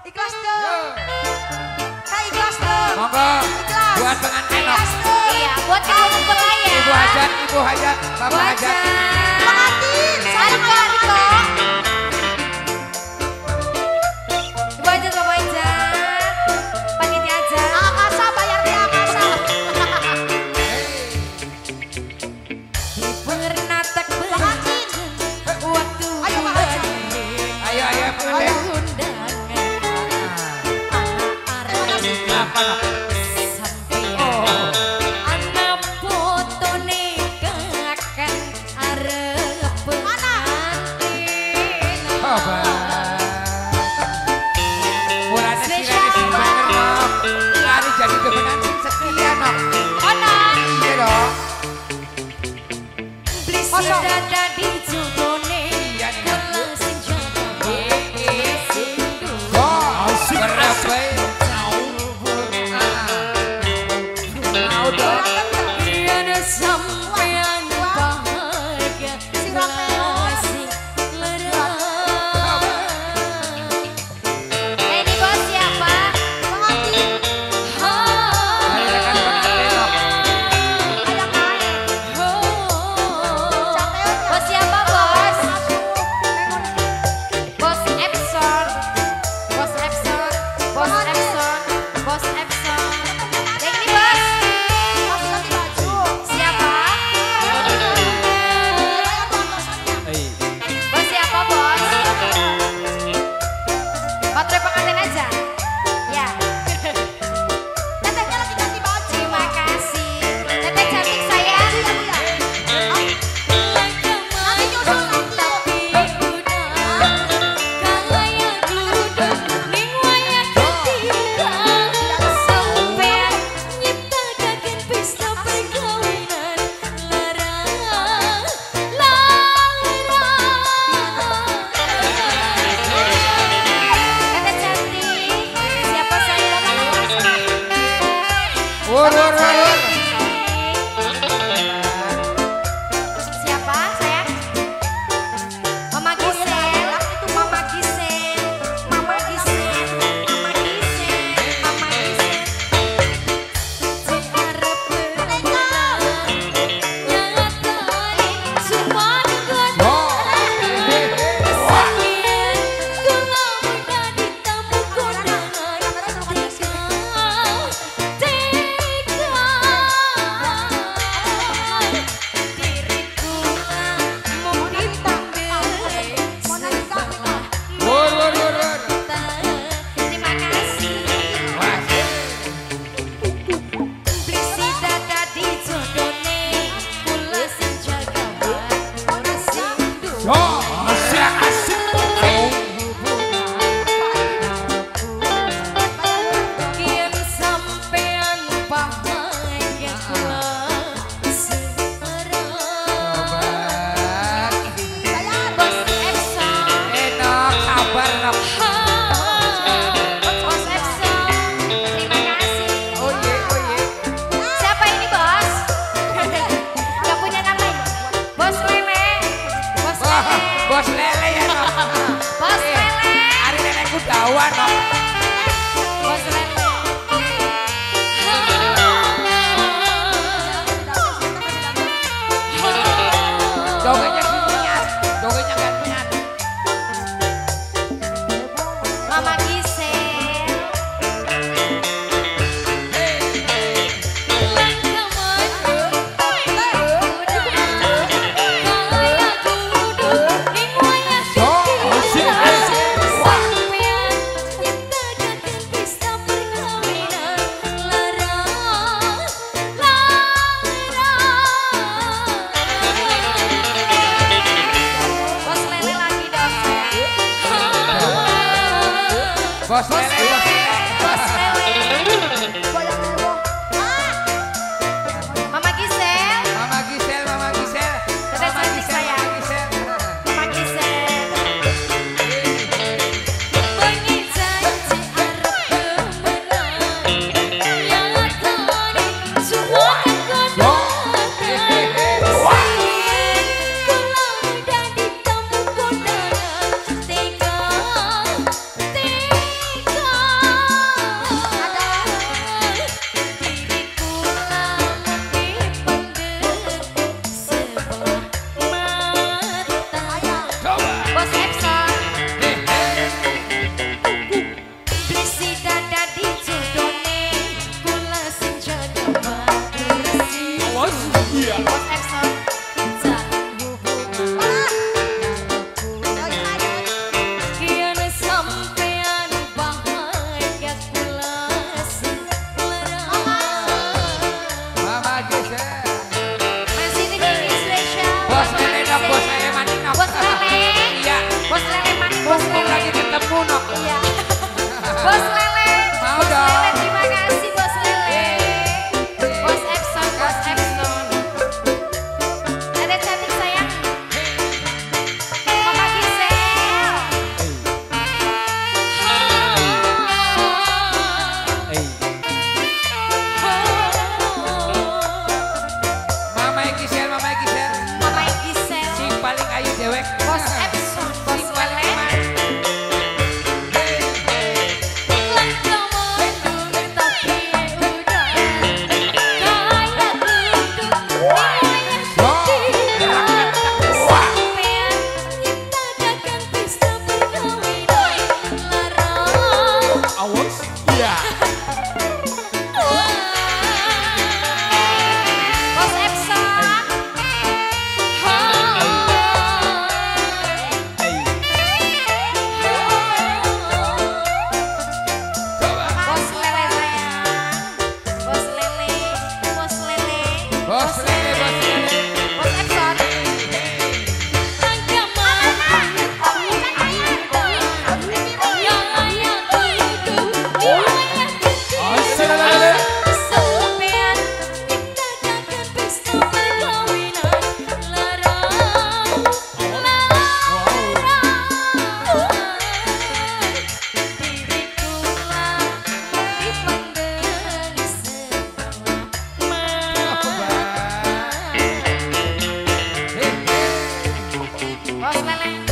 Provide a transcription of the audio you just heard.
Ikhlas dong. Kak ikhlas dong. Monggo. Ikhlas. Buat pengantin. Ikhlas dong. Iya, buat kamu mempelai ya. Ibu hajat, ibu hajat, bapak hajat. Pengantin. Saya Riko, Riko. Ibu hajat, bapak hajat. Panitia aja. Akasa bayar di Akasa. Pernah tak Pengantin. waktu Ayo, Pak Hajat. Ayo, ayo pengantin. undangan Apa nak? sampeyan anak foto nikahan arep pengantin. Coba. Mulanya sirene sing bener nok. Lari jadi ke pengantin setia nok. Ono Iya dong. blis Kosong. dada di jodone Iya nih, Nak. kula sing jaga sindu. Asik asik. Mau dong. Biar sampeyan bahagia sing lara. Ini bos siapa? Pengantin. Mari rekan pengantin nok. Ayam naik. Bos siapa bos? Bos Epson. Bos Epson. Bos Epson. Bos Epson. Yang ini bos. Langsung ganti baju. Siapa? Bos siapa bos? Baterai pengantin aja. Ya. Tetehnya lagi ganti baju. Terima kasih. Teteh cantik sayang. Nanti nyusul nanti. Teteh cantik. Siapa sayang? Wur wur wur wur. Siapa sayang? Mama Gisel. Mama Gisel. Mama Gisel. Mama Gisel. Mama Gisel. Sing arep berenang, nyatane semua goda. Kesekian kula dadi tamu kondangan. Diriku mau dipanggil sebelah Wur wur wur wur. mata. Terima kasih. Blisi dada di jodone, kula sing jaga ora sing duwe. Asik asik. Yen sampean bahagia kula semerah. Bos Epson. Enak kabar nok. Bos Epson. Terima kasih. Oh ye oh ye. Siapa ini bos? Gak punya nama ya? Bos Lele. Bos Wah, Lele. bos lele ya nok. Bos Lele. Hari lele kudawan nok. Bos Lele. Jogetnya niat, jogetnya gak niat. Mama Gisel. Asik asik. Bos Lele lagi dong sayang. Bos lele bos lele. Bos Lele. Goyang heboh. Mama Gisel. Mama Gisel, Mama Gisel. Teteh Mama cantik Gisel, sayang. Mama Gisel. Mama Gisel. Bengi janji arep kemenang, nyatane semua kekondangan. Kula dadi tamu kondangan, tega, tega. Bos Leleng.